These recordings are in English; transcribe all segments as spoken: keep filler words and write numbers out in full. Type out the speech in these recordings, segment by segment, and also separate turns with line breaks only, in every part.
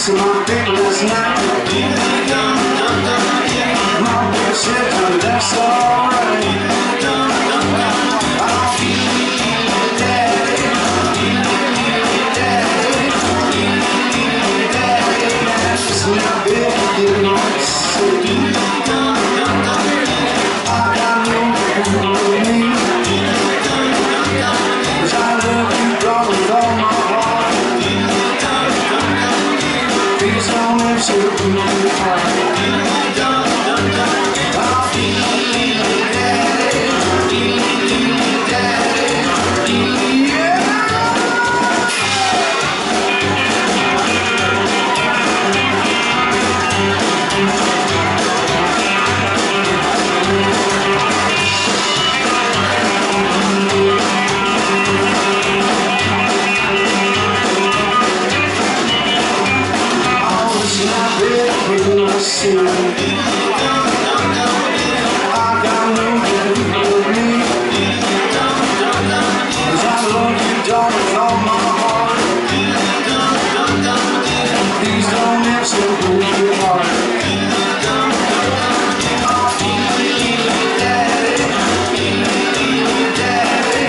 to my bed last night. My baby said, honey, that's alright. I'll feel daddy, daddy, daddy. It's my baby, you know it's sick. I got no one for me. 'Cause I love you, girl, with all my heart. Please don't let you break my heart. I'll feel daddy, daddy, yeah. I got no one for me. 'Cause I love you, darling, with all my heart. Please don't ever break your heart. I'll feel daddy, daddy,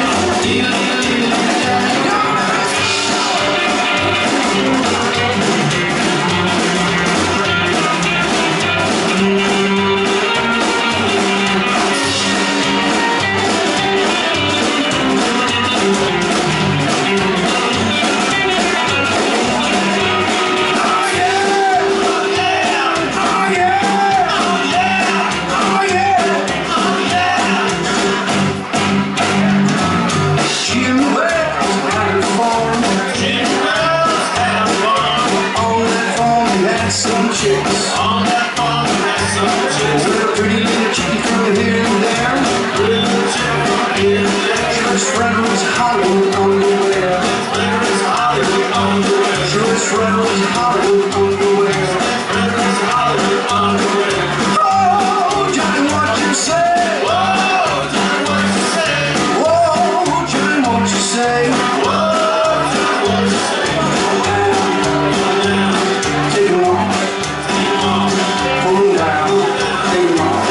some chicks on that farm, that's some chicks with a pretty little chickie from here and there. Pretty little chick from here and there. His friend was Hollywood underwear. Friend was Hollywood underwear. His friend was Hollywood underwear. Friend was Hollywood underwear. Oh, Johnny, what you say? Whoa, Johnny, what you say? Whoa, Johnny, what you say? Whoa, Johnny, what you say? Take him off. Pull him down. Take him off.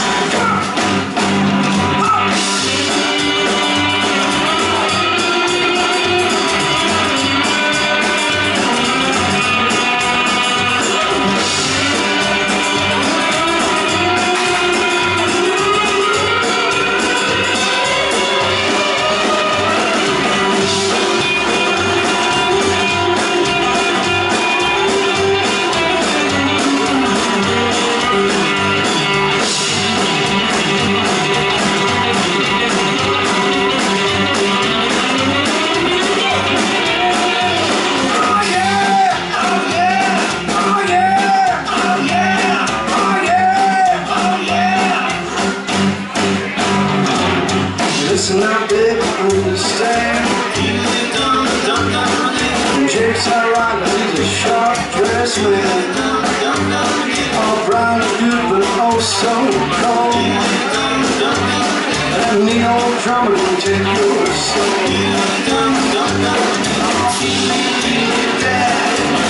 Listen up, baby, understand. Jake's alright, he's a sharp-dressed man. All brown and good, but oh so cold. That neat old drummer will take your soul. Daddy,